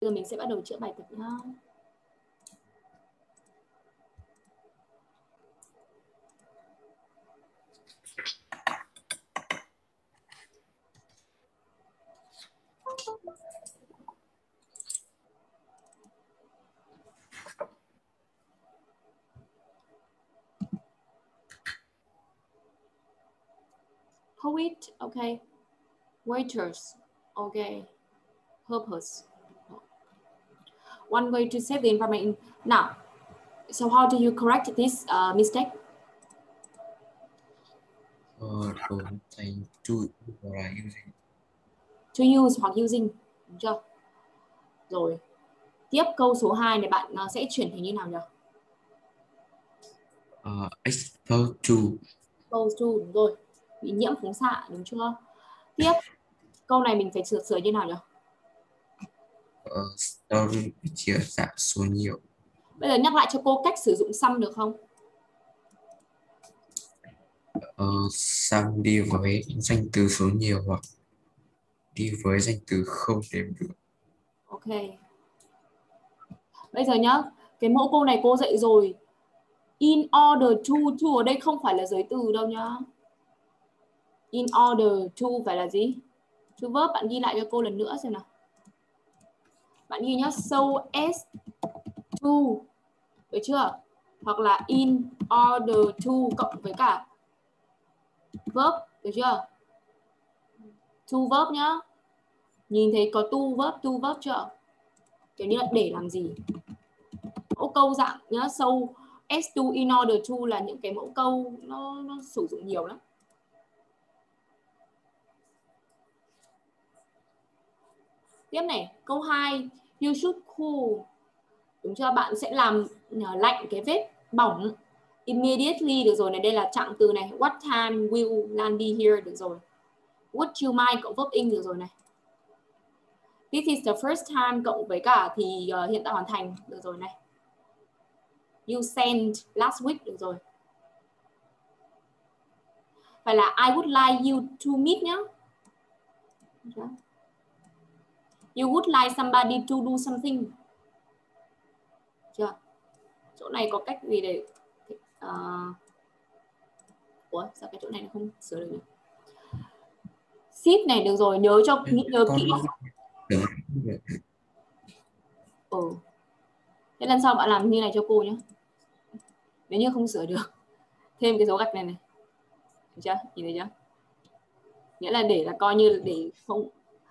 Bây giờ mình sẽ bắt đầu chữa bài tập nhá. Poet, okay. Waiters, okay. Purpose. One way to save the information. Now, so how do you correct this mistake? Đổi thành to hoặc là using. To use hoặc using, đúng chưa? Rồi. Tiếp câu số 2 này bạn sẽ chuyển thành như nào nhỉ? Exposed to. Exposed to, đúng rồi. Bị nhiễm phóng xạ, đúng chưa? Tiếp, câu này mình phải sửa như nào nhỉ? Story chia giảm số nhiều. Bây giờ nhắc lại cho cô cách sử dụng some được không? Some đi với danh từ số nhiều hoặc đi với danh từ không đếm được. Ok. Bây giờ nhá, cái mẫu câu này cô dạy rồi. In order to ở đây không phải là giới từ đâu nhá. In order to phải là gì? To verb, bạn ghi lại cho cô lần nữa xem nào. Bạn ghi nhá, so as to, được chưa? Hoặc là in order to cộng với cả verb, được chưa? To verb nhá. Nhìn thấy có to verb chưa? Kiểu như là để làm gì? Mẫu câu dạng nhá, so as to, in order to là những cái mẫu câu nó sử dụng nhiều lắm. Tiếp này, câu 2, you should cool. Đúng chưa? Bạn sẽ làm lạnh cái vết bỏng immediately, được rồi này, đây là trạng từ này. What time will Lan be here, được rồi. Would you mind cộng verb in, được rồi này. This is the first time cộng với cả thì hiện tại hoàn thành, được rồi này. You sent last week, được rồi. Phải là I would like you to meet nhá. You would like somebody to do something. Chưa? Chỗ này có cách gì để ủa sao cái chỗ này nó không sửa được nhỉ? Ship này, được rồi, nhớ kỹ. Thế lần sau bạn làm như này cho cô nhé. Nếu như không sửa được, thêm cái dấu gạch này này. Được chưa? Nhìn thấy chưa? Nghĩa là để là coi như để không.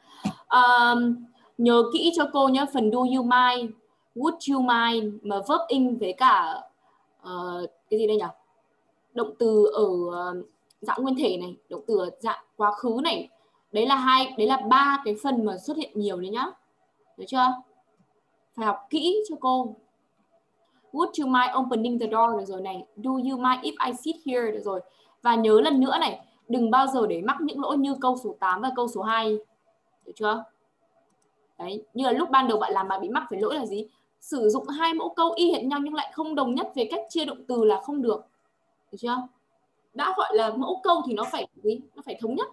Nhớ kỹ cho cô nhé, phần do you mind, would you mind mà verb in với cả cái gì đây nhỉ? Động từ ở dạng nguyên thể này, động từ ở dạng quá khứ này. Đấy là ba cái phần mà xuất hiện nhiều đấy nhá. Được chưa? Phải học kỹ cho cô. Would you mind opening the door, được rồi này. Do you mind if I sit here, được rồi. Và nhớ lần nữa này, đừng bao giờ để mắc những lỗi như câu số 8 và câu số 2. Được chưa? Đấy, như là lúc ban đầu bạn làm bạn bị mắc phải lỗi là gì? Sử dụng hai mẫu câu y hệt nhau nhưng lại không đồng nhất về cách chia động từ là không được. Được chưa? Đã gọi là mẫu câu thì nó phải gì? Nó phải thống nhất.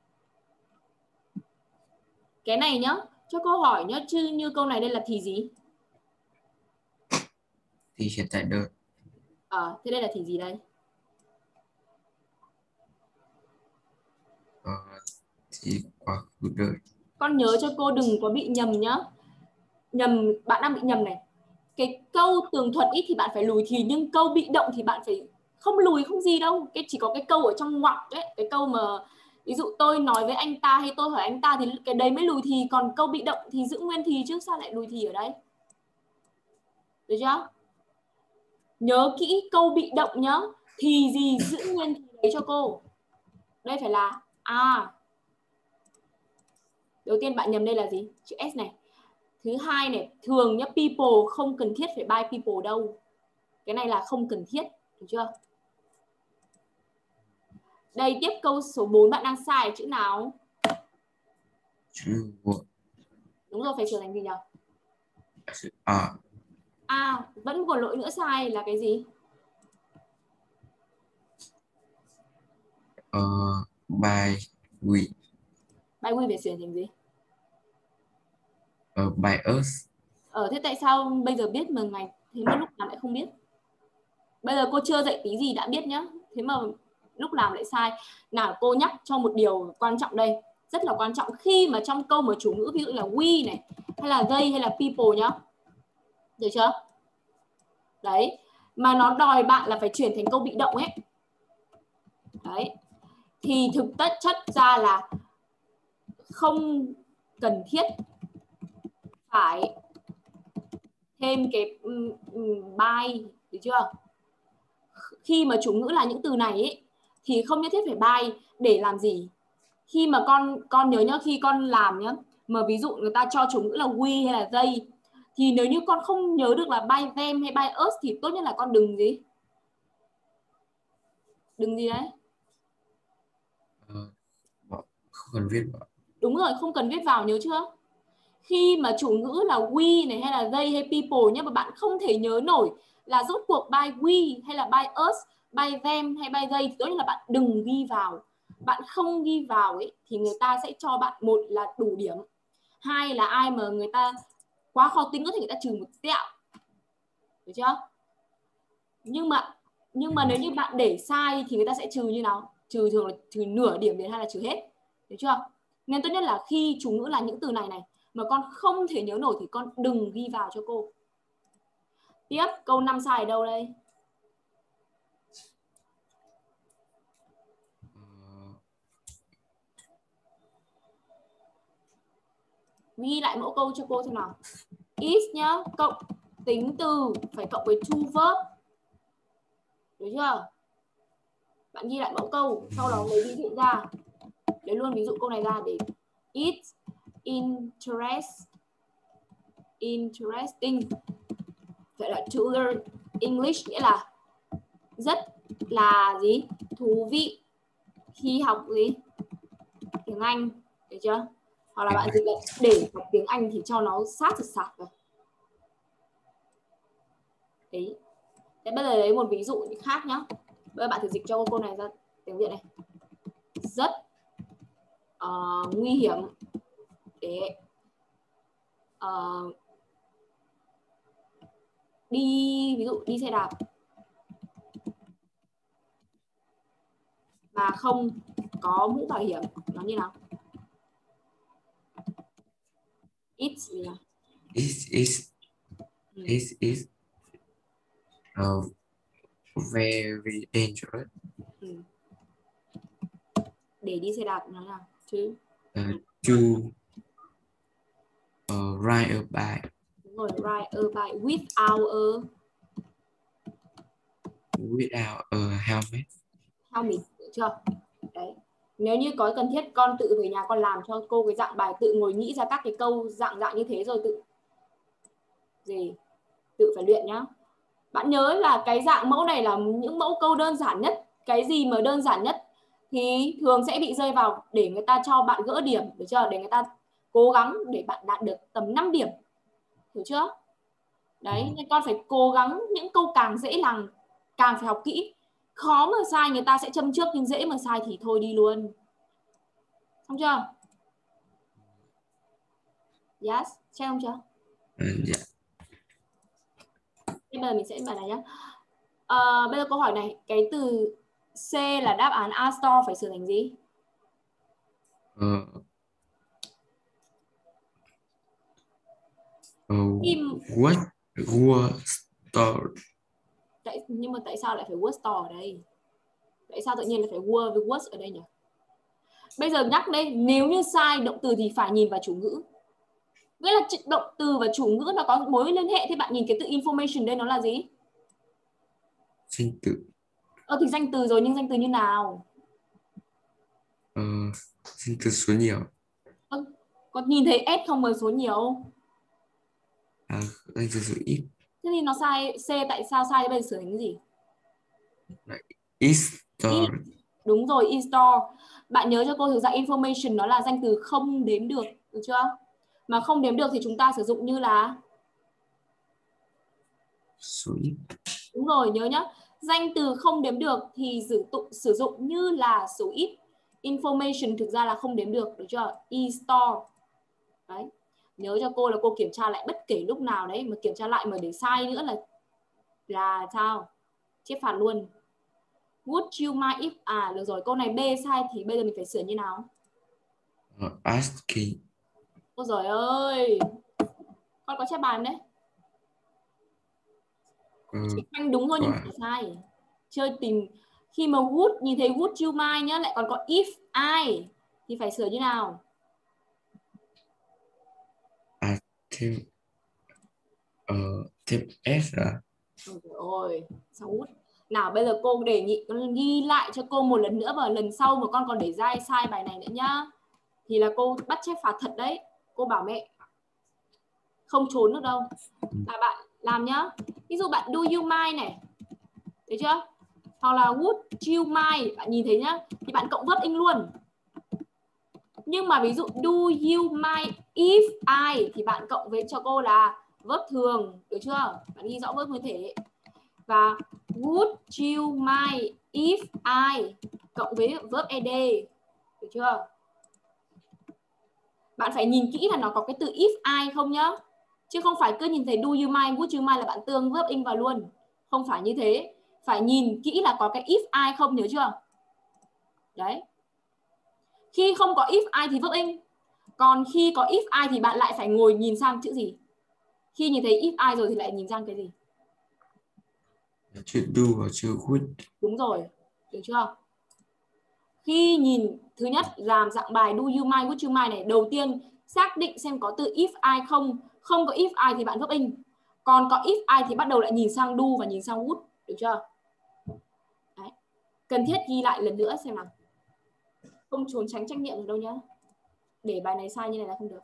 Cái này nhá, cho câu hỏi nhá, chứ như câu này đây là thì gì? Thì hiện tại đợi. Thế đây là thì gì đây? Thì quá khứ đợi. Con nhớ cho cô đừng có bị nhầm nhá. Nhầm, bạn đang bị nhầm này. Cái câu tường thuật ít thì bạn phải lùi thì, nhưng câu bị động thì bạn phải không lùi không gì đâu. Cái chỉ có cái câu ở trong ngoặc đấy, cái câu mà ví dụ tôi nói với anh ta hay tôi hỏi anh ta thì cái đấy mới lùi thì, còn câu bị động thì giữ nguyên thì chứ sao lại lùi thì ở đây. Được chưa? Nhớ kỹ câu bị động nhá. Thì gì giữ nguyên thì đấy cho cô. Đây phải là đầu tiên bạn nhầm đây là gì? Chữ S này. Thứ hai này, thường nhá, people không cần thiết phải by people đâu. Cái này là không cần thiết, được chưa? Đây, tiếp câu số 4 bạn đang sai chữ nào? Chữ của. Đúng rồi, phải sửa thành gì nhỉ? Chữ Vẫn còn lỗi nữa sai là cái gì? By we. By we phải sửa thành gì? By us. Thế tại sao bây giờ biết mà ngày thế mà lúc nào lại không biết? Bây giờ cô chưa dạy tí gì đã biết nhá. Thế mà lúc nào lại sai. Nào cô nhắc cho một điều quan trọng đây, rất là quan trọng khi mà trong câu mà chủ ngữ ví dụ là we này, hay là they hay là people nhá. Được chưa? Đấy, mà nó đòi bạn là phải chuyển thành câu bị động ấy. Đấy. Thì thực chất ra là không cần thiết phải thêm cái by, được chưa? Khi mà chủ ngữ là những từ này ấy, thì không nhất thiết phải by để làm gì. Khi mà con nhớ nhá, khi con làm nhá, mà ví dụ người ta cho chủ ngữ là we hay là they, thì nếu như con không nhớ được là by them hay by us thì tốt nhất là con đừng gì? Đừng gì đấy? Không cần viết vào. Đúng rồi, không cần viết vào, nhớ chưa? Khi mà chủ ngữ là we này hay là they hay people nhé, mà bạn không thể nhớ nổi là rốt cuộc by we hay là by us, by them hay by they thì tốt nhất là bạn đừng ghi vào. Bạn không ghi vào ấy thì người ta sẽ cho bạn, một là đủ điểm, hai là ai mà người ta quá khó tính có thể người ta trừ một tẹo, được chưa? Nhưng mà nếu như bạn để sai thì người ta sẽ trừ như nào? Trừ thường là trừ nửa điểm đến hay là trừ hết, được chưa? Nên tốt nhất là khi chủ ngữ là những từ này mà con không thể nhớ nổi thì con đừng ghi vào cho cô. Tiếp, câu 5 sai ở đâu đây? Ghi lại mẫu câu cho cô xem nào. Is nhá, cộng tính từ phải cộng với to verb, được chưa? Bạn ghi lại mẫu câu, sau đó lấy ví dụ ra, lấy luôn ví dụ câu này ra để it's interesting vậy là to learn English, nghĩa là rất là gì? Thú vị khi học gì? Tiếng Anh, được chưa? Hoặc là bạn dịch lại để học tiếng Anh thì cho nó sát vào. Đấy. Thế bây giờ lấy một ví dụ khác nhá. Bây giờ bạn thử dịch cho cô này ra tiếng Việt này. Rất nguy hiểm để đi, ví dụ đi xe đạp mà không có mũ bảo hiểm, nó như nào? It's gì nào? Is very dangerous. Để đi xe đạp nó nào? To ride a bike. Đúng rồi, ride a bike without a helmet. Helmet, được chưa? Đấy. Nếu như có cần thiết con tự về nhà con làm cho cô cái dạng bài, tự ngồi nghĩ ra các cái câu dạng như thế rồi tự phải luyện nhá. Bạn nhớ là cái dạng mẫu này là những mẫu câu đơn giản nhất. Cái gì mà đơn giản nhất thì thường sẽ bị rơi vào để người ta cho bạn gỡ điểm, được chưa? Để người ta cố gắng để bạn đạt được tầm 5 điểm. Hiểu chưa? Đấy, nên con phải cố gắng những câu càng dễ làm, càng phải học kỹ. Khó mà sai người ta sẽ châm trước, nhưng dễ mà sai thì thôi đi luôn. Xong chưa? Yes, check không chưa? Yeah. Bây giờ mình sẽ bài này nhé. Bây giờ câu hỏi này, cái từ C là đáp án A store phải sửa thành gì? War store. Nhưng mà tại sao lại phải word store ở đây? Tại sao tự nhiên lại phải word với words ở đây nhỉ? Bây giờ nhắc đây, nếu như sai động từ thì phải nhìn vào chủ ngữ. Nghĩa là động từ và chủ ngữ nó có mối liên hệ, thì bạn nhìn cái từ information đây nó là gì? Danh từ. Thì danh từ rồi, nhưng danh từ như nào? Danh từ số nhiều. Có nhìn thấy S không mà số nhiều? Danh từ số ít. Thế thì nó sai. C tại sao sai? Bây giờ sửa thành cái gì? Is store. Đúng rồi, is store. Bạn nhớ cho cô thực ra information nó là danh từ không đếm được, được chưa? Mà không đếm được thì chúng ta sử dụng như là Số ít. đúng rồi, nhớ nhá. Danh từ không đếm được thì sử dụng như là số ít. Information thực ra là không đếm được, được chưa? Is store. Đấy. Nhớ cho cô là cô kiểm tra lại bất kể lúc nào đấy, mà kiểm tra lại mà để sai nữa là sao? Chép phạt luôn. Would you mind if được rồi, câu này B sai thì bây giờ mình phải sửa như nào? Asking. Ôi giời ơi, con có chép bài đấy. Chỉ khoanh đúng thôi nhưng phải sai. Chơi tìm khi mà would nhìn thấy would you mind nhá, lại còn có if I thì phải sửa như nào? Thêm thêm S à? Ôi, sao would? Nào bây giờ cô đề nghị con ghi lại cho cô một lần nữa, và lần sau mà con còn để sai bài này nữa nhá, thì là cô bắt chép phạt thật đấy. Cô bảo mẹ không trốn được đâu. Là bạn làm nhá. Ví dụ bạn do you mind này, thấy chưa? Hoặc là would you mind, bạn nhìn thấy nhá, thì bạn cộng verb in luôn. Nhưng mà ví dụ do you mind if I thì bạn cộng với cho cô là verb thường, được chưa? Bạn ghi rõ verb nguyên thể. Và would you mind if I cộng với verb ed, được chưa? Bạn phải nhìn kỹ là nó có cái từ if I không nhá. Chứ không phải cứ nhìn thấy do you mind, would you mind là bạn tương verb in vào luôn. Không phải như thế. Phải nhìn kỹ là có cái if I không, nhớ chưa? Đấy. Khi không có if I thì verb in. Còn khi có if I thì bạn lại phải ngồi nhìn sang chữ gì? Khi nhìn thấy if I rồi thì lại nhìn sang cái gì? Chữ do và chữ would. Đúng rồi. Được chưa? Khi nhìn thứ nhất làm dạng bài do you mind, would you mind này, đầu tiên xác định xem có từ if I không. Không có if I thì bạn verb in. Còn có if I thì bắt đầu lại nhìn sang do và nhìn sang would, được chưa? Đấy. Cần thiết ghi lại lần nữa xem nào. Không trốn tránh trách nhiệm rồi đâu nhá. Để bài này sai như này là không được.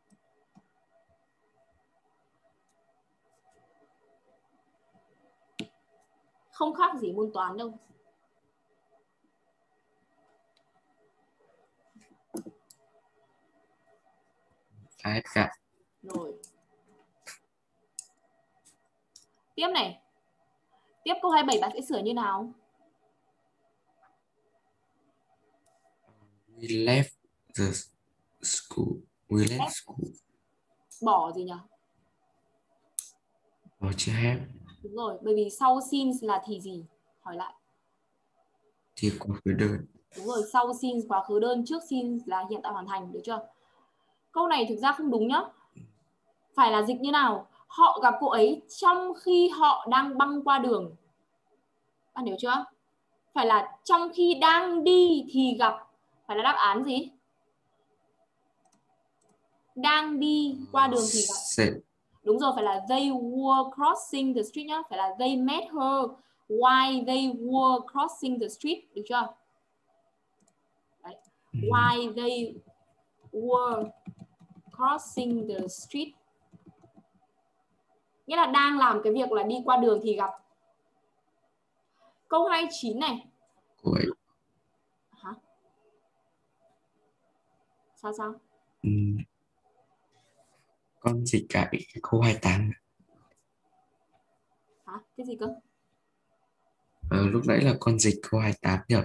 Không khác gì môn toán đâu. Hết cả. Rồi. Tiếp này. Tiếp câu 27 bạn sẽ sửa như nào? We left the school. We left school. Bỏ gì nhỉ? Bỏ chữ have. Đúng rồi, bởi vì sau since là thì gì? Hỏi lại. Thì quá khứ đơn. Đúng rồi, sau since quá khứ đơn, trước since là hiện tại hoàn thành, được chưa? Câu này thực ra không đúng nhá. Phải là dịch như nào? Họ gặp cô ấy trong khi họ đang băng qua đường. Bạn hiểu chưa? Phải là trong khi đang đi thì gặp. Phải là đáp án gì? Đang đi qua đường thì gặp. Đúng rồi, phải là they were crossing the street nhá. Phải là they met her while they were crossing the street, được chưa? Đấy. While they were crossing the street. Nghĩa là đang làm cái việc là đi qua đường thì gặp. Câu 29 này. Cô ấy. Hả? Sao? Con dịch cả câu 28. Hả? Cái gì cơ? Lúc nãy là con dịch câu 28 nhỉ?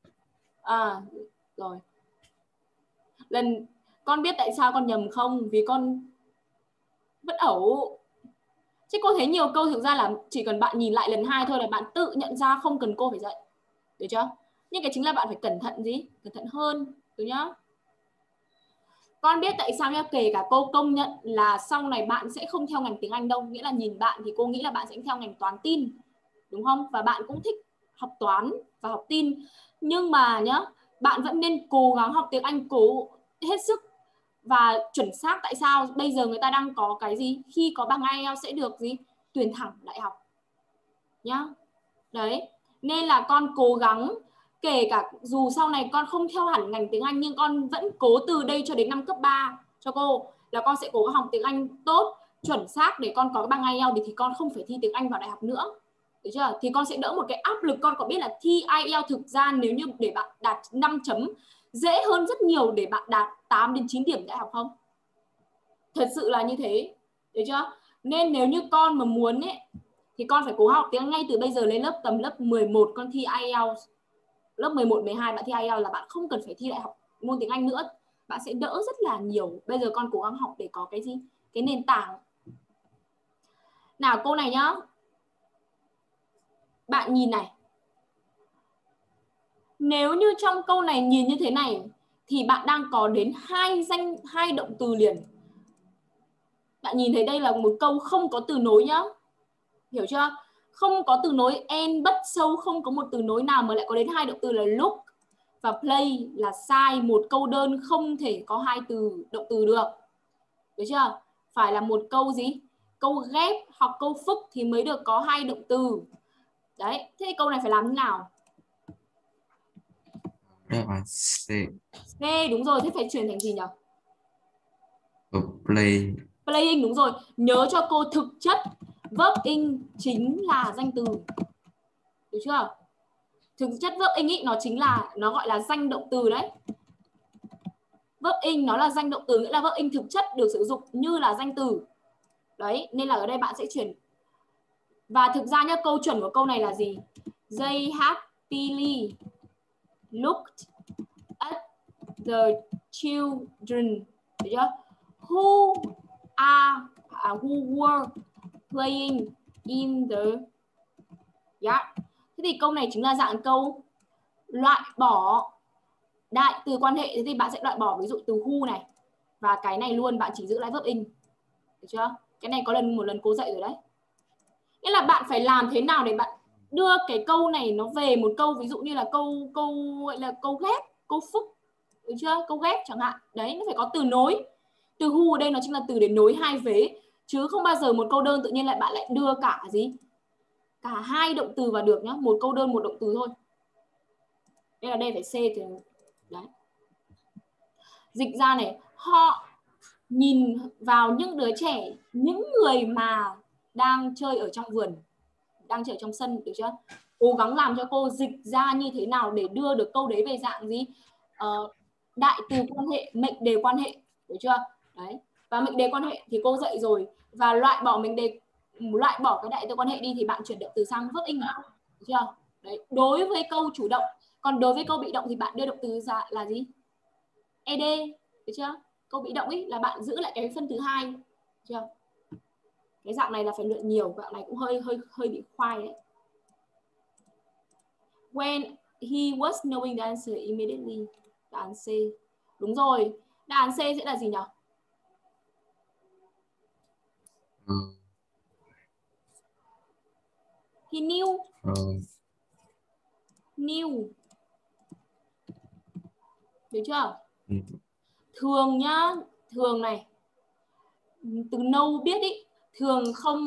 Rồi. Lần con biết tại sao con nhầm không? Vì con vẫn ẩu. Chứ cô thấy nhiều câu thực ra là chỉ cần bạn nhìn lại lần 2 thôi là bạn tự nhận ra, không cần cô phải dạy. Được chưa? Nhưng cái chính là bạn phải cẩn thận gì? Cẩn thận hơn. Được nhá? Con biết tại sao nhá, kể cả cô công nhận là sau này bạn sẽ không theo ngành tiếng Anh đâu. Nghĩa là nhìn bạn thì cô nghĩ là bạn sẽ theo ngành toán tin. Đúng không? Và bạn cũng thích học toán và học tin. Nhưng mà nhá, bạn vẫn nên cố gắng học tiếng Anh, cố hết sức và chuẩn xác. Tại sao? Bây giờ người ta đang có cái gì? Khi có bằng IELTS sẽ được gì? Tuyển thẳng đại học. Nhá. Đấy. Nên là con cố gắng, kể cả dù sau này con không theo hẳn ngành tiếng Anh nhưng con vẫn cố từ đây cho đến năm cấp 3 cho cô là con sẽ cố gắng học tiếng Anh tốt, chuẩn xác để con có bằng IELTS thì con không phải thi tiếng Anh vào đại học nữa. Được chưa? Thì con sẽ đỡ một cái áp lực. Con có biết là thi IELTS thực ra nếu như để bạn đạt 5 chấm dễ hơn rất nhiều để bạn đạt 8 đến 9 điểm đại học không? Thật sự là như thế. Được chưa? Nên nếu như con mà muốn ấy thì con phải cố học tiếng ngay từ bây giờ, lên lớp tầm lớp 11 con thi IELTS. Lớp 11, 12 bạn thi IELTS là bạn không cần phải thi đại học môn tiếng Anh nữa. bạn sẽ đỡ rất là nhiều. Bây giờ con cố gắng học để có cái gì? Cái nền tảng. Nào câu này nhá. Bạn nhìn này. Nếu như trong câu này nhìn như thế này thì bạn đang có đến hai động từ liền. Bạn nhìn thấy đây là một câu không có từ nối nhá. Hiểu chưa? Không có từ nối and, but, so, không có một từ nối nào mà lại có đến hai động từ là look và play là sai. Một câu đơn không thể có hai động từ được. Được chưa? Phải là một câu gì? Câu ghép hoặc câu phức thì mới được có hai động từ. Đấy, thế câu này phải làm thế nào? Đáp án C. C, đúng rồi, thế phải chuyển thành gì nhỉ? Play. Playing, đúng rồi. Nhớ cho cô thực chất verb in chính là danh từ. Được chưa? Thực chất verb in ý, nó chính là, nó gọi là danh động từ đấy. Verb in nó là danh động từ, nghĩa là verb in thực chất được sử dụng như là danh từ. Đấy, nên là ở đây bạn sẽ chuyển. Và thực ra nhá, câu chuẩn của câu này là gì? They happily looked at the children. Được chưa? Who were playing in the yard. Thế thì câu này chính là dạng câu loại bỏ đại từ quan hệ. Thế thì bạn sẽ loại bỏ ví dụ từ who này và cái này luôn, bạn chỉ giữ lại verb in. Được chưa? Cái này có một lần cô dạy rồi đấy. Nghĩa là bạn phải làm thế nào để bạn đưa cái câu này nó về một câu ví dụ như là câu gọi là câu ghép, câu phức. Được chưa? Câu ghép chẳng hạn. Đấy, nó phải có từ nối. Từ who ở đây nó chính là từ để nối hai vế, chứ không bao giờ một câu đơn tự nhiên bạn lại đưa cả gì? Cả hai động từ vào được nhá. Một câu đơn một động từ thôi. Đây là đây phải C thì đấy. Dịch ra này, họ nhìn vào những đứa trẻ, những người mà đang chơi ở trong vườn, đang chơi ở trong sân. Được chưa? Cố gắng làm cho cô dịch ra như thế nào để đưa được câu đấy về dạng gì? Đại từ quan hệ, mệnh đề quan hệ. Được chưa? Đấy. Và mệnh đề quan hệ thì cô dạy rồi. Và loại bỏ cái đại từ quan hệ đi thì bạn chuyển động từ sang verb in. Được chưa? Đấy. Đối với câu chủ động. Còn đối với câu bị động thì bạn đưa động từ ra là gì? Ed. Được chưa? Câu bị động ấy là bạn giữ lại cái phân thứ hai. Được chưa? Cái dạng này là phải luyện nhiều, dạng này cũng hơi bị khoai đấy. When he was knowing the answer immediately. Đáp án C. Đúng rồi. Đáp án C sẽ là gì nhỉ? He knew. Knew. Được chưa? Thường nhá, thường này. Từ know biết ý, thường không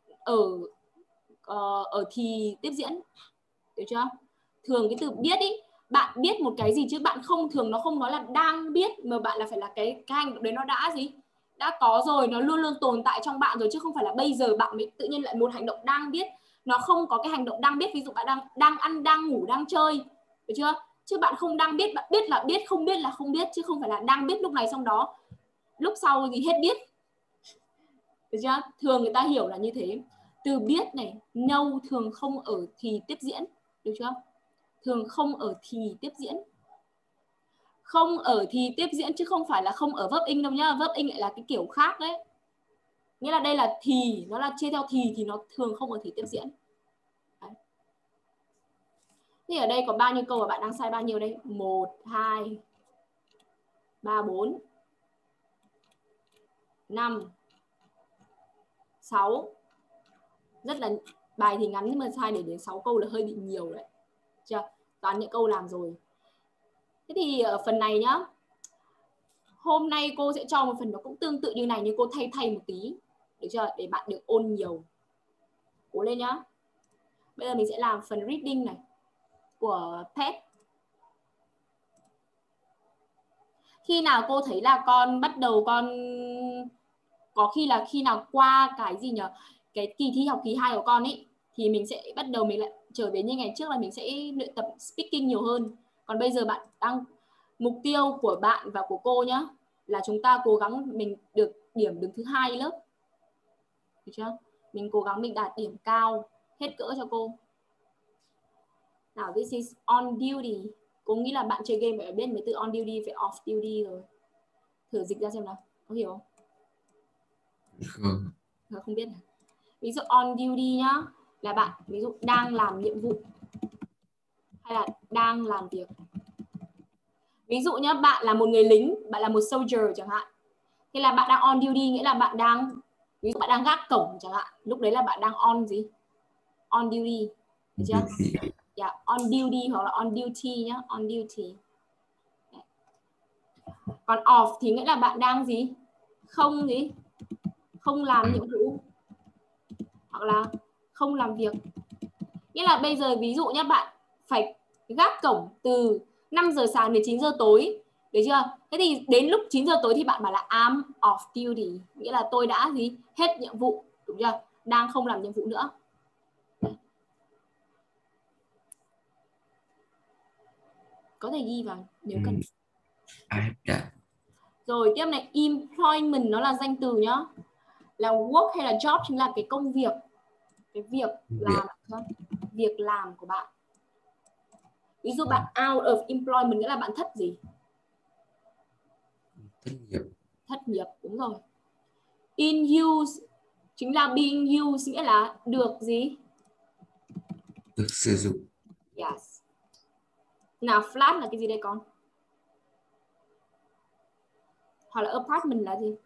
ở thì tiếp diễn. Được chưa? Thường cái từ biết ý, bạn biết một cái gì chứ bạn không, thường nó không nói là đang biết, mà bạn là phải là cái hành động đấy nó đã gì? Đã có rồi, nó luôn luôn tồn tại trong bạn rồi, chứ không phải là bây giờ bạn mới tự nhiên lại một hành động đang biết. Nó không có cái hành động đang biết, ví dụ bạn đang ăn, đang ngủ, đang chơi. Được chưa? Chứ bạn không đang biết, bạn biết là biết, không biết là không biết, chứ không phải là đang biết lúc này xong đó lúc sau thì hết biết. Được chưa? Thường người ta hiểu là như thế. Từ biết này, know thường không ở thì tiếp diễn. Được chưa? Thường không ở thì tiếp diễn. Không ở thì tiếp diễn chứ không phải là không ở verb in đâu nhá. Verb in lại là cái kiểu khác đấy. Nghĩa là đây là thì, nó là chia theo thì nó thường không ở thì tiếp diễn. Đấy. Thì ở đây có bao nhiêu câu mà bạn đang sai bao nhiêu đây? 1, 2, 3, 4, 5, 6. Rất là bài thì ngắn nhưng mà sai để đến 6 câu là hơi bị nhiều đấy. Chưa? Toàn những câu làm rồi. Thế thì ở phần này nhá, hôm nay cô sẽ cho một phần nó cũng tương tự như này nhưng cô thay một tí. Được chưa? Để bạn được ôn nhiều. Cố lên nhá. Bây giờ mình sẽ làm phần reading này của Pet. Khi nào cô thấy là con bắt đầu con có khi nào qua cái gì nhỉ? Cái kỳ thi học kỳ 2 của con ấy thì mình sẽ bắt đầu mình lại trở về như ngày trước là mình sẽ luyện tập speaking nhiều hơn. Còn bây giờ bạn đang mục tiêu của bạn và của cô nhá là chúng ta cố gắng mình được điểm đứng thứ 2 lớp. Được chưa? Mình cố gắng mình đạt điểm cao hết cỡ cho cô. Nào, this is on duty. Cô nghĩ là bạn chơi game phải biết mấy từ on duty, phải off duty rồi. Thử dịch ra xem nào, có hiểu không? Không biết. Ví dụ on duty nhá, là bạn ví dụ đang làm nhiệm vụ hay là đang làm việc. Ví dụ nhá, bạn là một người lính, bạn là một soldier chẳng hạn. Thế là bạn đang on duty nghĩa là bạn đang, ví dụ bạn đang gác cổng chẳng hạn, lúc đấy là bạn đang on gì? On duty. Được chưa? Yeah, on duty hoặc là on duty nhá, on duty. Còn off thì nghĩa là bạn đang gì? Không gì? Không làm nhiệm vụ hoặc là không làm việc. Nghĩa là bây giờ ví dụ nhé, bạn phải gác cổng từ 5 giờ sáng đến 9 giờ tối, được chưa? Thế thì đến lúc 9 giờ tối thì bạn bảo là I'm off duty, nghĩa là tôi đã gì? Hết nhiệm vụ, đúng chưa? Đang không làm nhiệm vụ nữa. Có thể ghi vào nếu cần. Rồi tiếp này, employment nó là danh từ nhá. Là work hay là job chính là cái công việc, cái việc làm của bạn. Ví dụ bạn out of employment nghĩa là bạn thất gì? Thất nghiệp, đúng rồi. In use chính là being used, nghĩa là được gì? Được sử dụng. Yes. Nào flat là cái gì đây con? Hoặc là apartment là gì?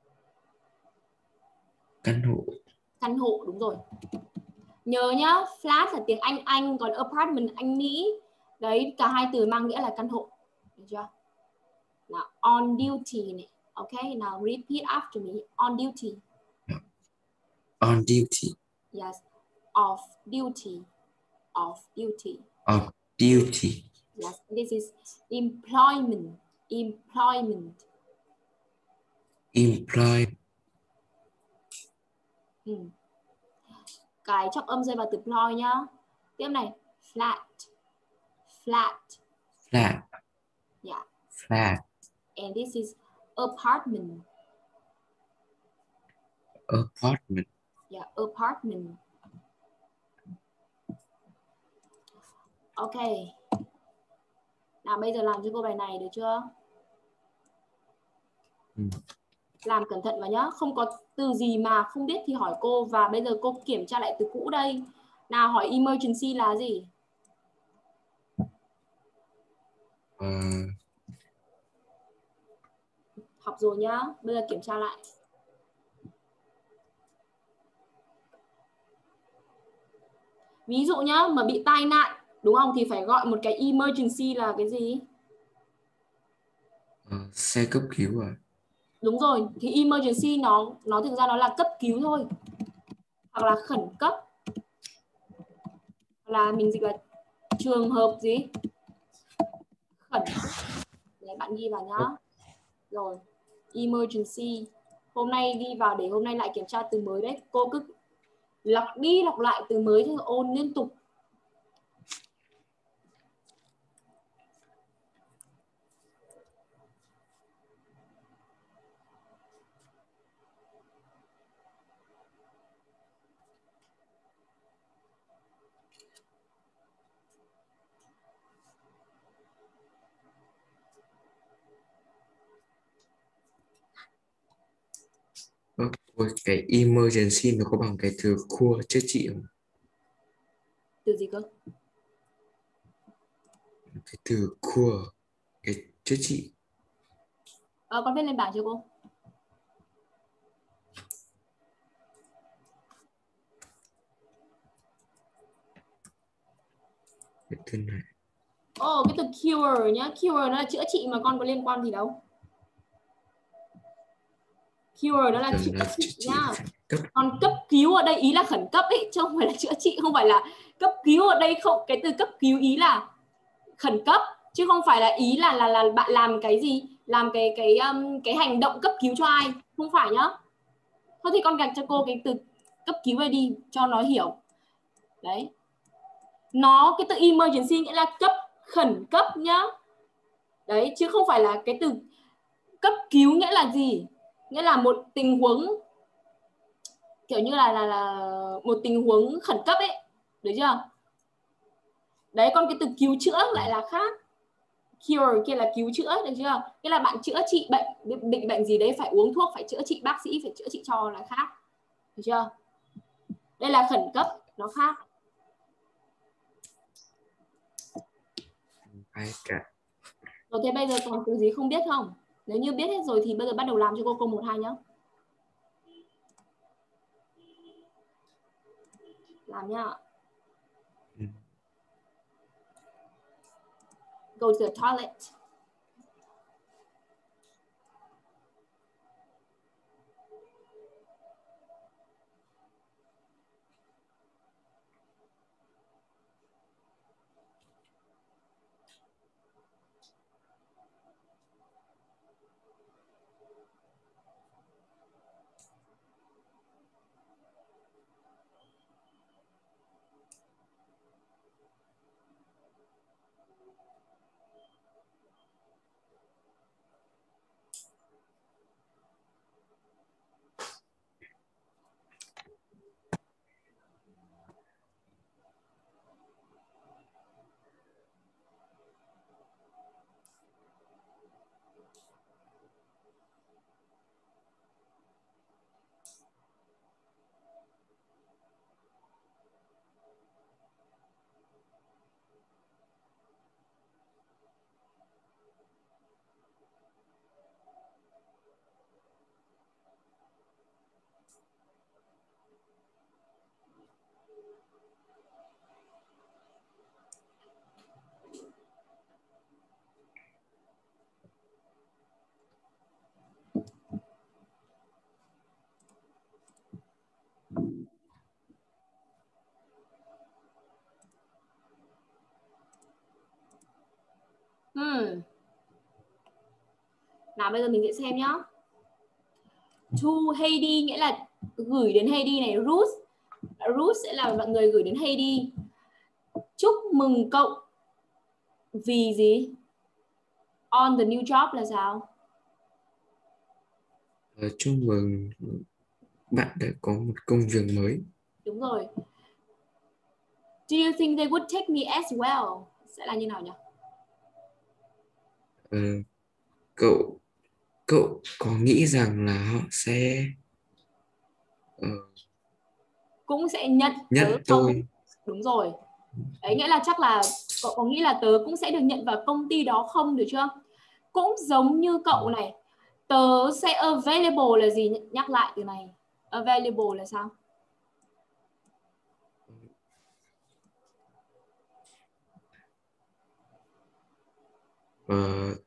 Căn hộ. Căn hộ, đúng rồi. Nhớ nhá, flat là tiếng Anh, còn apartment Anh Mỹ. Đấy, cả hai từ mang nghĩa là căn hộ. Được chưa? Nào, on duty này. Ok, nào repeat after me. On duty. On duty. Yes. Off duty. Off duty. Off duty. Yes, this is employment. Employment. Employ. Cái trọng âm rơi vào từ ploy nhá. Tiếp này, flat. Flat. Flat. Yeah. Flat. And this is apartment. Apartment. Yeah, apartment. Ok. Nào bây giờ làm cho cô bài này được chưa? Làm cẩn thận vào nhá. Không có từ gì mà không biết thì hỏi cô. Và bây giờ cô kiểm tra lại từ cũ đây. Nào, hỏi emergency là gì? Học rồi nhá. Bây giờ kiểm tra lại. Ví dụ nhá, mà bị tai nạn, đúng không? Thì phải gọi một cái emergency là cái gì? Xe cấp cứu à? Đúng rồi, thì emergency nó thực ra nó là cấp cứu thôi. Hoặc là khẩn cấp. Hoặc là mình dịch là trường hợp gì? Khẩn cấp. Đấy, bạn ghi vào nhá. Rồi, emergency. Hôm nay ghi vào để hôm nay lại kiểm tra từ mới đấy. Cô cứ lọc đi lọc lại từ mới thôi, ôn liên tục. Cái emergency nó có bằng cái từ cure chữa trị không? Từ gì cơ? Cái từ cure, cái chữa trị. Con viết lên bảng cho cô. Cái từ này. Cái từ cure nhá. Cure nó là chữa trị mà con có liên quan gì đâu. Cure nó là chữa trị nha. Còn cấp cứu ở đây ý là khẩn cấp ấy, chứ không phải là chữa trị, không phải là cấp cứu ở đây không, cái từ cấp cứu ý là khẩn cấp chứ không phải là ý là bạn làm cái gì, làm cái hành động cấp cứu cho ai, không phải nhá. Thôi thì con gạch cho cô cái từ cấp cứu này đi cho nó hiểu. Đấy. Cái từ emergency nghĩa là cấp, khẩn cấp nhá. Đấy, chứ không phải là cái từ cấp cứu nghĩa là gì? Nghĩa là một tình huống kiểu như là một tình huống khẩn cấp ấy, được chưa? Đấy, còn cái từ cứu chữa lại là khác. Cure kia là cứu chữa, được chưa? Nghĩa là bạn chữa trị bệnh, bệnh gì đấy phải uống thuốc, phải chữa trị, bác sĩ phải chữa trị cho là khác, được chưa? Đây là khẩn cấp, nó khác. Ai cả. Rồi thế bây giờ còn từ gì không biết không? Nếu như biết hết rồi thì bây giờ bắt đầu làm cho cô câu 1, 2 nhá. Làm nhá. Go to the toilet. Nào bây giờ mình sẽ xem nhá. To Heidi nghĩa là gửi đến Heidi này. Ruth, Ruth sẽ là mọi người gửi đến Heidi. Chúc mừng cậu vì gì? On the new job là sao? Chúc mừng bạn đã có một công việc mới. Đúng rồi. Do you think they would take me as well? Sẽ là như nào nhỉ? Cậu có nghĩ rằng là họ sẽ cũng sẽ nhận nhận tớ không? tôi? Đúng rồi. Đấy nghĩa là chắc là cậu có nghĩ là tớ cũng sẽ được nhận vào công ty đó không, được chưa? Cũng giống như cậu này, tớ sẽ available là gì? Nhắc lại từ này. Available là sao? Ờ,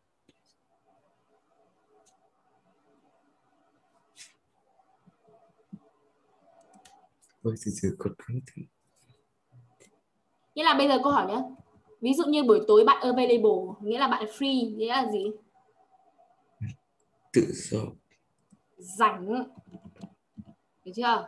Ôi từ cột kháng thử. Nghĩa là bây giờ câu hỏi nhé. Ví dụ như buổi tối bạn available, nghĩa là bạn free, nghĩa là gì? Tự do. Rảnh. Được chưa?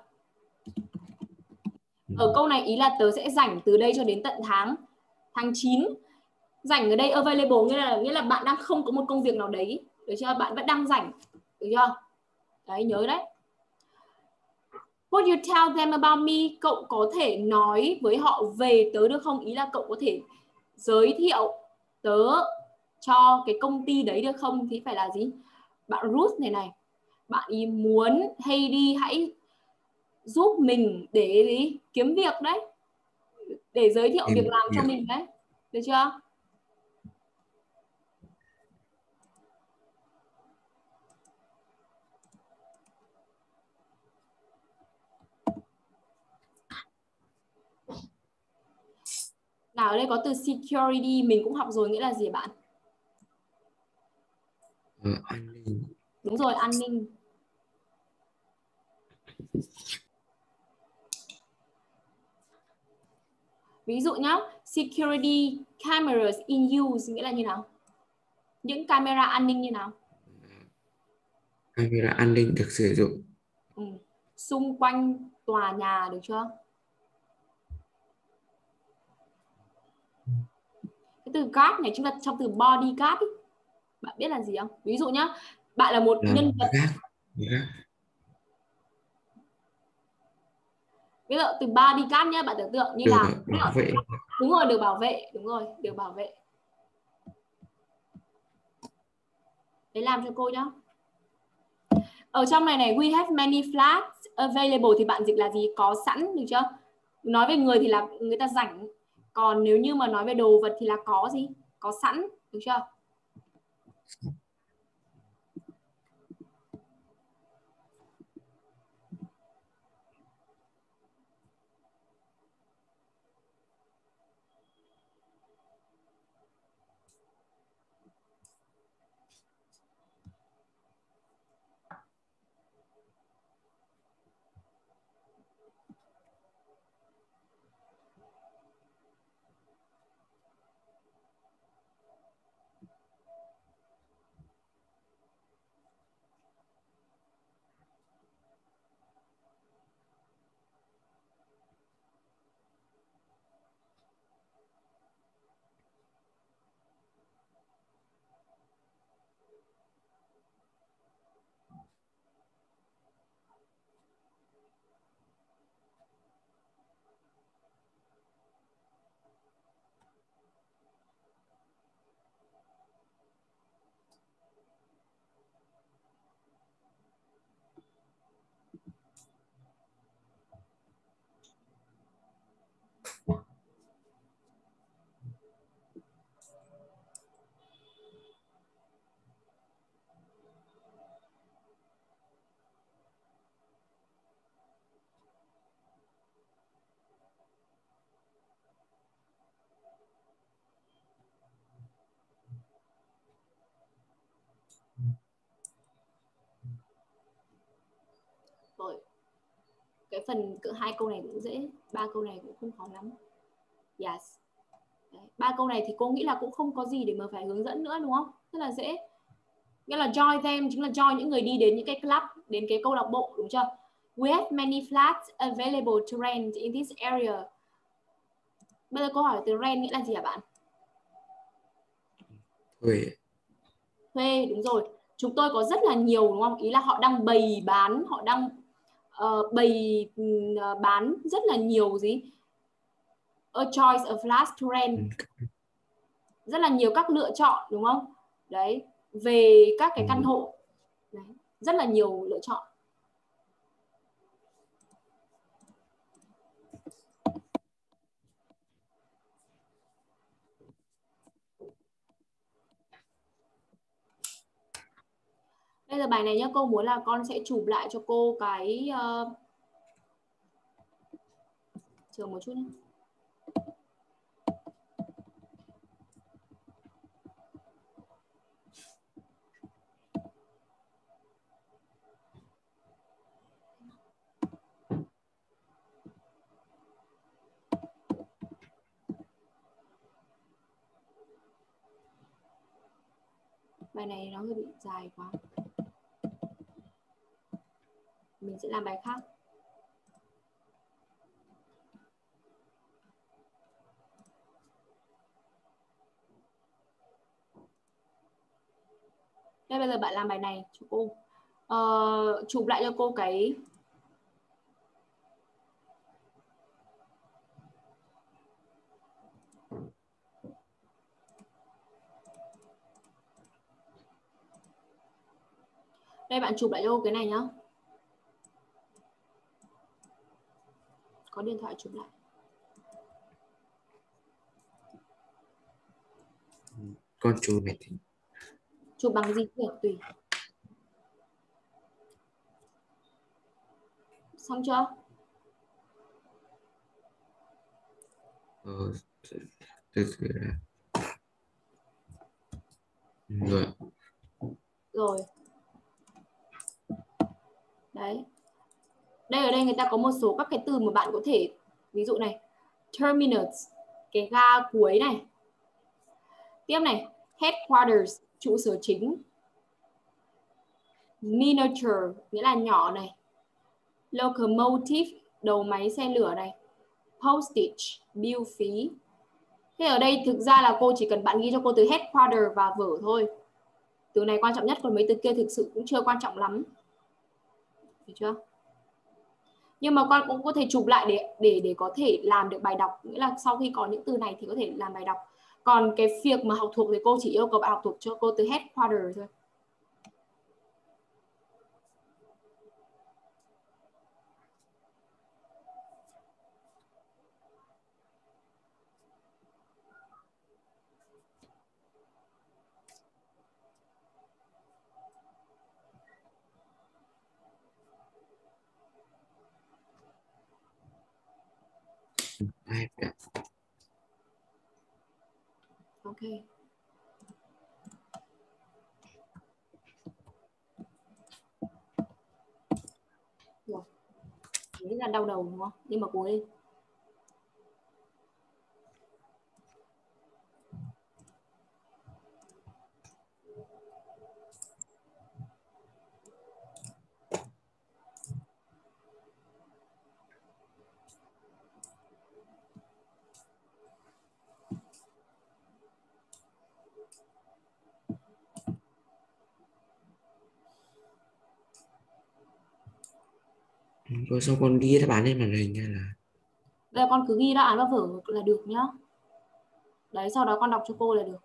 Ở câu này ý là tớ sẽ rảnh từ đây cho đến tận tháng 9. Rảnh ở đây available nghĩa là bạn đang không có một công việc nào đấy, được chưa? Bạn vẫn đang rảnh, được chưa? Đấy, nhớ đấy. Would you tell them about me? Cậu có thể nói với họ về tớ được không? Ý là cậu có thể giới thiệu tớ cho cái công ty đấy được không? Thì phải là gì? Bạn Ruth này, bạn ý muốn Heidi hãy giúp mình để gì? Kiếm việc đấy, để giới thiệu việc làm cho mình đấy, được chưa? Nào ở đây có từ security, mình cũng học rồi, nghĩa là gì bạn? An ninh. Đúng rồi, an ninh. Ví dụ nhá, security cameras in use nghĩa là như nào? Những camera an ninh như nào? Camera an ninh được sử dụng. Xung quanh tòa nhà, được chưa? Cái từ guard này chúng ta trong từ bodyguard ý. Bạn biết là gì không? Ví dụ nhá, bạn là một nhân vật. Gác. Ví dụ từ bodyguard nhá, bạn tưởng tượng như Được là bảo vệ. đúng rồi, được bảo vệ, đúng rồi, được bảo vệ. Đấy, làm cho cô nhá. Ở trong này này, we have many flats available thì bạn dịch là gì? Có sẵn, được chưa? Nói về người thì là người ta rảnh. Còn nếu như mà nói về đồ vật thì là có gì? Có sẵn, được chưa? Rồi. Cái phần cỡ 2 câu này cũng dễ, 3 câu này cũng không khó lắm. Yes. Đấy, 3 câu này thì cô nghĩ là cũng không có gì để mà phải hướng dẫn nữa, đúng không? Rất là dễ. Nghĩa là join them chính là join những người đi đến những cái club, đến cái câu lạc bộ, đúng chưa? We have many flats available to rent in this area. Bây giờ câu hỏi từ rent nghĩa là gì hả bạn? Thuê. Thuê, đúng rồi. Chúng tôi có rất là nhiều, đúng không? Ý là họ đang bày bán, họ đang bán rất là nhiều gì? A choice of flats to rent. Rất là nhiều các lựa chọn, đúng không? Đấy, về các cái căn hộ. Đấy, rất là nhiều lựa chọn. Bây giờ bài này nhá, cô muốn là con sẽ chụp lại cho cô cái chờ một chút nhé. Bài này nó hơi bị dài quá. Mình sẽ làm bài khác. Đây, bây giờ bạn làm bài này cho cô. Chụp lại cho cô cái đây, bạn chụp lại cho cô cái này nhá. Có điện thoại chụp lại. Con chụp này thì Chụp bằng gì được tùy. Xong chưa? từ từ đã. Rồi. Rồi. Đấy. Đây, ở đây người ta có một số các cái từ mà bạn có thể, ví dụ này, terminus, cái ga cuối này. Tiếp này, headquarters, trụ sở chính. Miniature, nghĩa là nhỏ này. Locomotive, đầu máy xe lửa này. Postage, bill phí. Thế ở đây thực ra là cô chỉ cần bạn ghi cho cô từ headquarter và vở thôi. Từ này quan trọng nhất, còn mấy từ kia thực sự cũng chưa quan trọng lắm. Được chưa? Nhưng mà con cũng có thể chụp lại để có thể làm được bài đọc. Nghĩa là sau khi có những từ này thì có thể làm bài đọc. Còn cái việc mà học thuộc thì cô chỉ yêu cầu bạn học thuộc cho cô từ headquarter thôi. Hai ạ. Ok. Rồi. Thế là đau đầu đúng không? Nhưng mà cố lên. Rồi sau con ghi đáp án lên màn hình hay là Đây con cứ ghi đáp án vào vở là được nhá. Đấy, sau đó con đọc cho cô là được.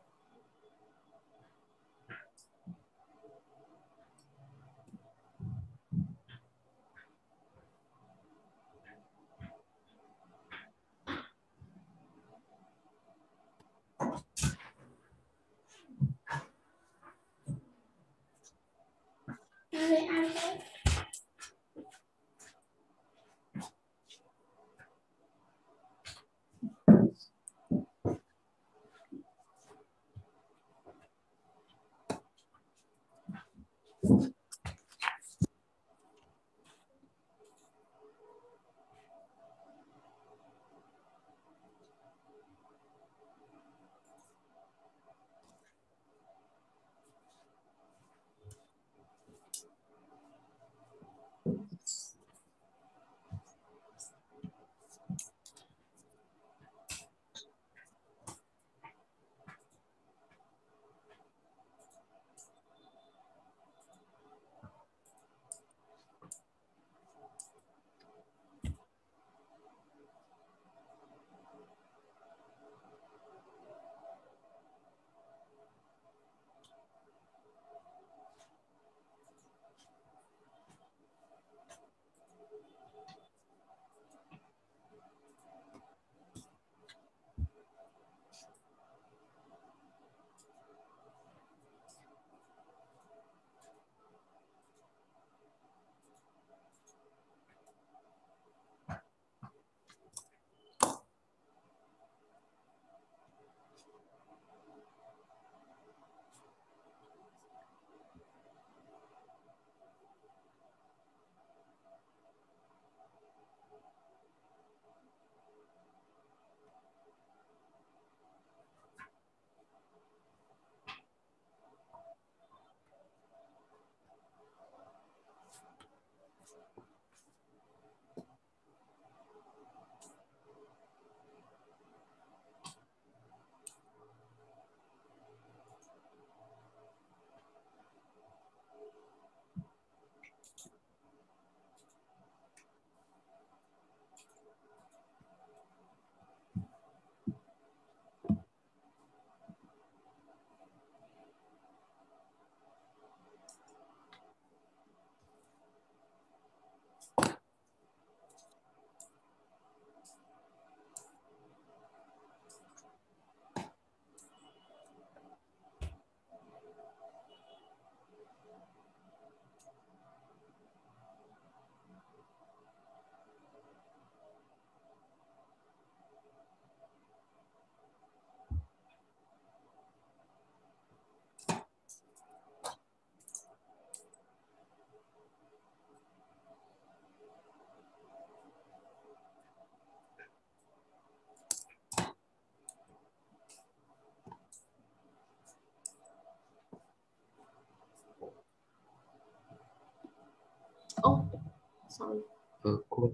Oh, sorry. cô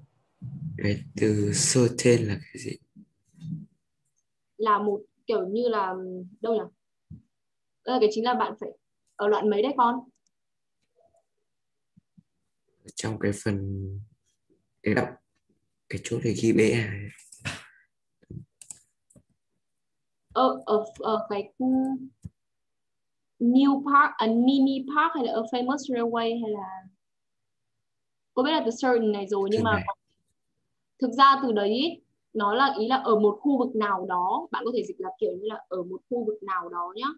cái từ certain là cái gì? Là một kiểu như là đâu nhỉ? Cái chính là bạn phải ở đoạn mấy đấy con? Trong cái phần cái đọc cái chỗ để ghi BA Ở cái new park, mini park hay là a famous railway hay là cô biết là từ certain này rồi nhưng từ mà này. thực ra từ đấy ý, nó là ý là ở một khu vực nào đó, bạn có thể dịch là kiểu như là ở một khu vực nào đó nhá.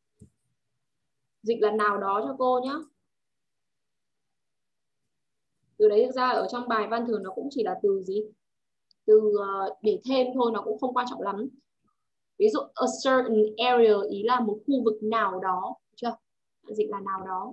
Dịch là nào đó cho cô nhá. Từ đấy thực ra ở trong bài văn thường nó cũng chỉ là từ gì? Từ để thêm thôi, nó cũng không quan trọng lắm. Ví dụ a certain area ý là một khu vực nào đó, chưa? Dịch là nào đó.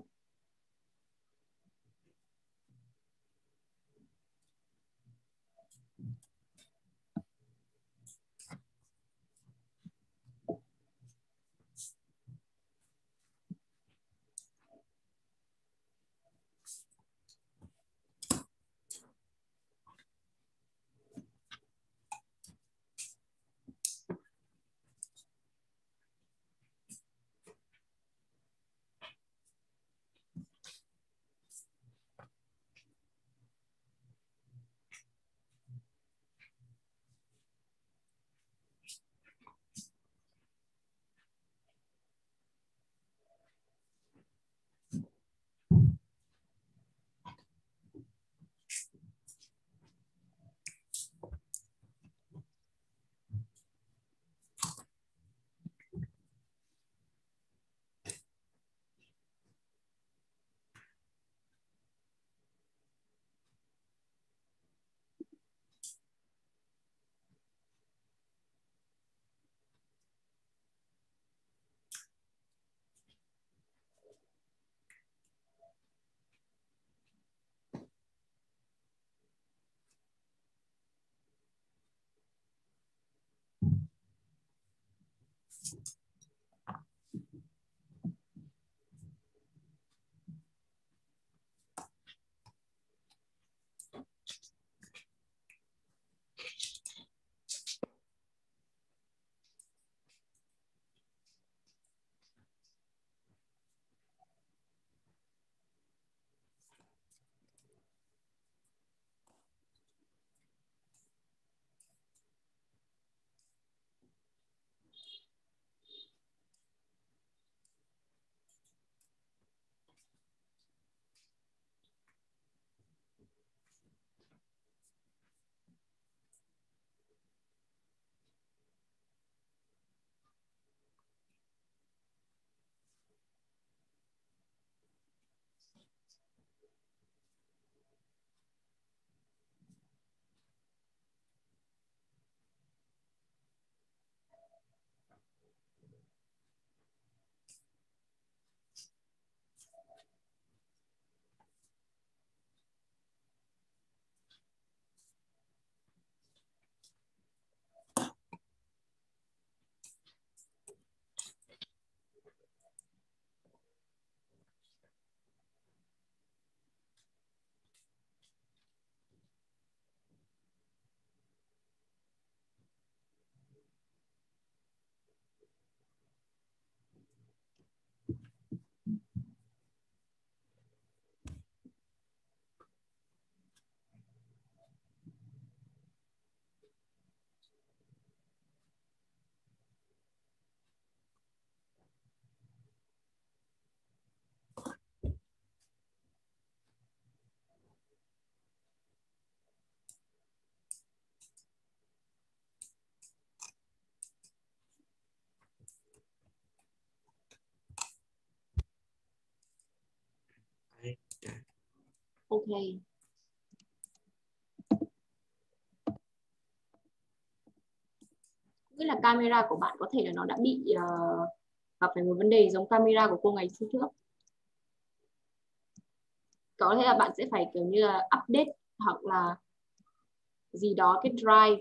Ok. Nghĩa là camera của bạn có thể là nó đã bị gặp phải một vấn đề giống camera của cô ngày trước trước. Có thể là bạn sẽ phải kiểu như là update hoặc là gì đó cái drive.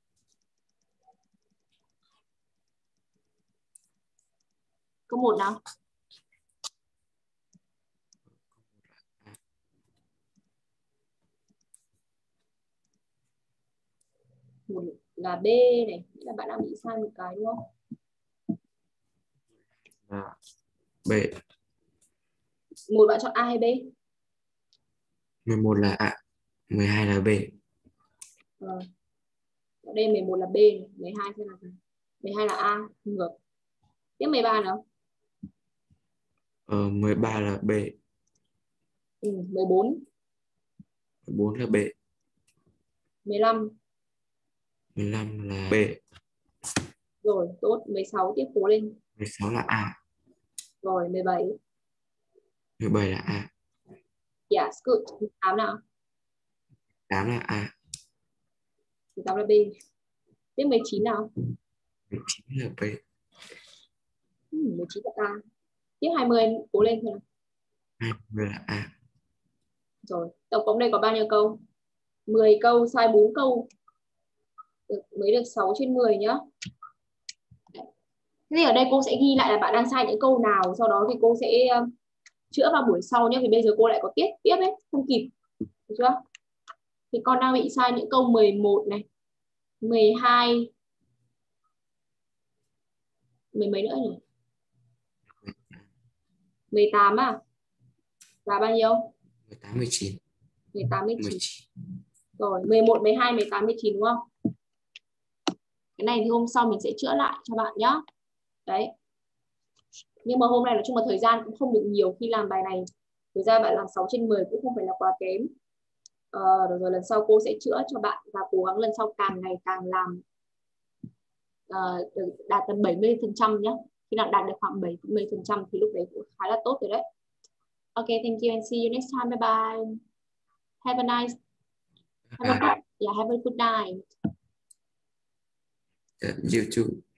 Có một nào. Một là B này, nghĩa là bạn đang bị sai một cái đúng không? B. Một bạn chọn A hay B? 11 là A, 12 là B. Đây 11 là B, 12 sẽ là gì? 12 là A, ngược. Tiếp 13 nào. 13 là B. 14. 14 là B. 15. 15 là B. Rồi, tốt. 16 tiếp cố lên. 16 là A. Rồi, 17. 17 là A. Yes, good. 18 nào. 8 là A, 18 là B. Tiếp 19 nào? 19 là B, 19 là A. Tiếp 20 cố lên thôi. 20 là A. Rồi, tổng cộng đây có bao nhiêu câu? 10 câu, sai 4 câu. Mới được 6 trên 10 nhá. Thế thì ở đây cô sẽ ghi lại là bạn đang sai những câu nào, sau đó thì cô sẽ chữa vào buổi sau nhé, vì bây giờ cô lại có tiết tiếp ấy, không kịp. Được chưa? Thì con đang bị sai những câu 11 này, 12, mười mấy nữa nhỉ? 18 à? Và bao nhiêu? 18, 19. 18, 19. 19. Rồi, 11, 12, 18, 19 đúng không? Cái này thì hôm sau mình sẽ chữa lại cho bạn nhé. Đấy. Nhưng mà hôm nay nói chung là thời gian cũng không được nhiều khi làm bài này. Thực ra bạn làm 6 trên 10 cũng không phải là quá kém. Rồi lần sau cô sẽ chữa cho bạn và cố gắng lần sau càng ngày càng làm đạt tầm 70% nhé. Khi nào đạt được khoảng 70% thì lúc đấy cũng khá là tốt rồi đấy. Ok, thank you and see you next time. Bye bye. Have a nice, have a good night. You too.